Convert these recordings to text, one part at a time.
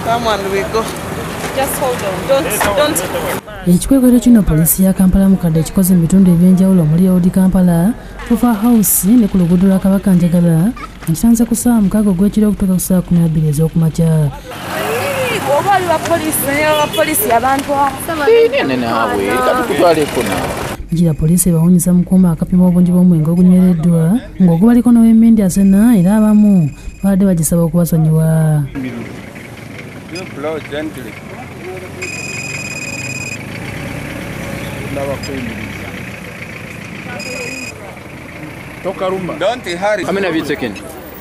Come on, we go. Just hold on. Don't. Ekikwekweto kino poliisi ya Kampala mukadde ekikoze ebitundu ebyenjawulo omuli Old Kampala, Tufa House ne ku luguudo lwa Kabakanjagala ekitanze ku ssaawa 6 ogw'ekiro okutuuka ku ssaawa 12 ez'okumakya. Obali bapoliisi abantu Gira poliisi bawunyisa mukuuma akapima obungi bw'omwenge ogunywereddwa ng'ogubaliko n'ow'emmindi asena era abamu badde bagisaba okubasonyiwa. Don't hurry. How many have you taken?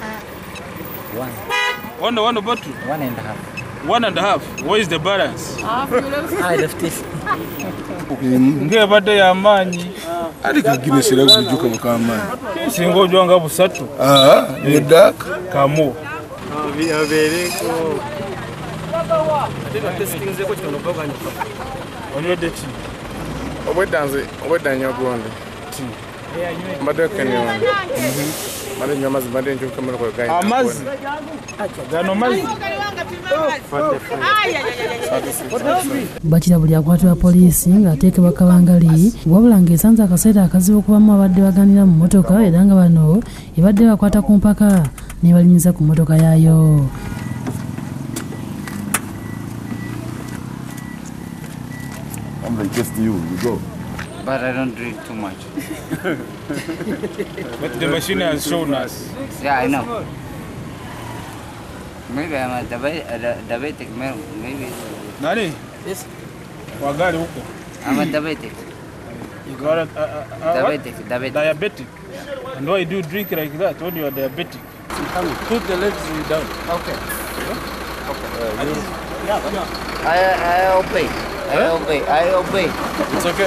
One bottle. 1.5. 1.5. What is the balance? I left it. Nge bade ya manyi. Ariko ginesera kujuka mukamani. Singo jwanga busatu. Nedak kamo. Abereko. Onwede ki? Obwedanze gwonde. Mbadde kenyewa. Mbadde nywa amazzi mbadde njuka muri kwa gaya. Amazzi. Gano mazzi. Bakira buli akwatibwa poliisi ng'ateekebwa kabangali wabula ng'esanze akaseera akazibu okubamu abadde baganira mu mmotoka era nga bano ebadde bakwata ku mpaka ne balinyiza ku mmotoka yaayo. I'm like, just you go. But I don't drink too much. But the machine has shown us. Yeah, I know. Maybe I'm a diabetic, maybe. Nani? Yes. Wagari huko. I'm a diabetic. You are Diabetic. diabetic. And why do you drink like that when you are diabetic? Put the legs down. Okay. I obey. It's okay.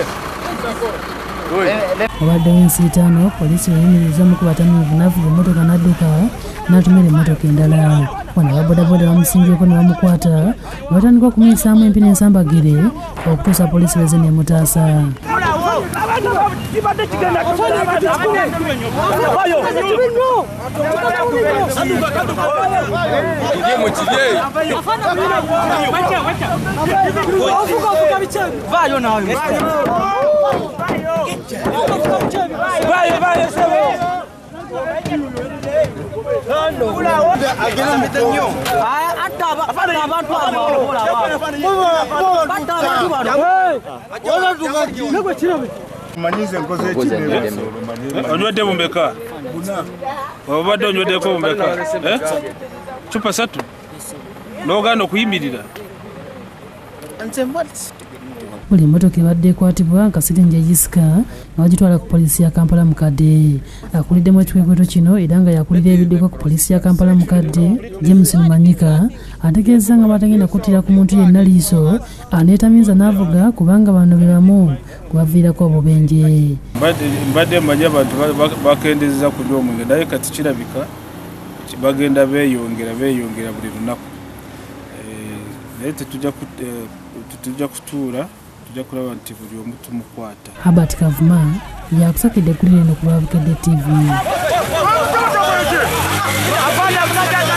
Obaddewo ensiitaano poliisi yayimiriza mu kubatamiivu n'avuga emmotoka n'adduka n'atumira emmotoka endala. Wano ababodaboda bamusimbyeko ne bamukwata batandika okumuyisaamu empi n'ensambagire okutuusa poliisi leze n'emutaasa. Tunyweddemu mbeka? Obadde onyweddeko mbeka? Chupa 3. N'ogaana okuyimirira? Buli emmotoka ebadde ekwatibwa nkasirinja eyisika nga bagitwala ku poliisi ya Kampala mukadde. Akuliddemu ekikwekweto kino era nga yakulira ebiddeko ku poliisi ya Kampala mukadde James Lumanyika ategeeza nga batagenda kuttira ku muntu yenna liiso aneetamiiza n'avuga kubanga bano be bamu kubaviirako obubenje. Mbadde mmanyi abantu bakendezeza kunywa omwenge naye kati kirabika bagenda beeyongera buli lunaku. Naye tetujja kutuula tujja kulaba nti buli omu tumukwata. Albert Kavuma yakusakidde eggulire eno ku Lwabukedde TV.